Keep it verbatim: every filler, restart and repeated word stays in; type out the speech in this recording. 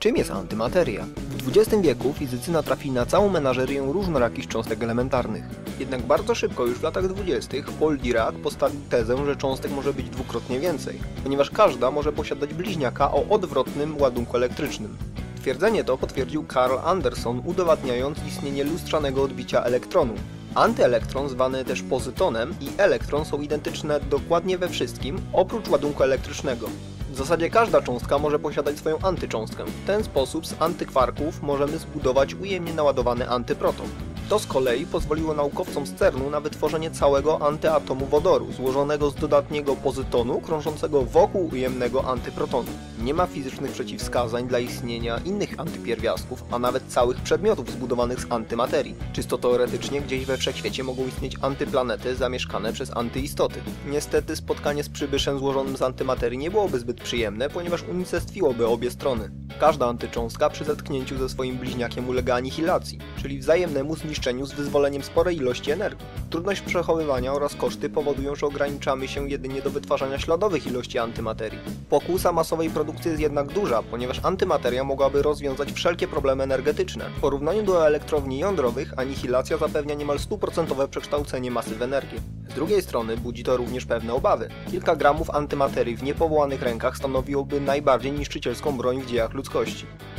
Czym jest antymateria? W dwudziestym wieku fizycy natrafili na całą menażerię różnorakich cząstek elementarnych. Jednak bardzo szybko, już w latach dwudziestych, Paul Dirac postawił tezę, że cząstek może być dwukrotnie więcej, ponieważ każda może posiadać bliźniaka o odwrotnym ładunku elektrycznym. Twierdzenie to potwierdził Carl Anderson, udowadniając istnienie lustrzanego odbicia elektronu. Antyelektron, zwany też pozytonem, i elektron są identyczne dokładnie we wszystkim, oprócz ładunku elektrycznego. W zasadzie każda cząstka może posiadać swoją antycząstkę. W ten sposób z antykwarków możemy zbudować ujemnie naładowany antyproton. To z kolei pozwoliło naukowcom z cernu na wytworzenie całego antyatomu wodoru, złożonego z dodatniego pozytonu krążącego wokół ujemnego antyprotonu. Nie ma fizycznych przeciwwskazań dla istnienia innych antypierwiastków, a nawet całych przedmiotów zbudowanych z antymaterii. Czysto teoretycznie gdzieś we wszechświecie mogą istnieć antyplanety zamieszkane przez antyistoty. Niestety spotkanie z przybyszem złożonym z antymaterii nie byłoby zbyt przyjemne, ponieważ unicestwiłoby obie strony. Każda antycząstka przy zetknięciu ze swoim bliźniakiem ulega anihilacji, czyli wzajemnemu zniszczeniu z wyzwoleniem sporej ilości energii. Trudność przechowywania oraz koszty powodują, że ograniczamy się jedynie do wytwarzania śladowych ilości antymaterii. Pokusa masowej produkcji jest jednak duża, ponieważ antymateria mogłaby rozwiązać wszelkie problemy energetyczne. W porównaniu do elektrowni jądrowych anihilacja zapewnia niemal stuprocentowe przekształcenie masy w energię. Z drugiej strony budzi to również pewne obawy. Kilka gramów antymaterii w niepowołanych rękach stanowiłoby najbardziej niszczycielską broń w dziejach ludzkości.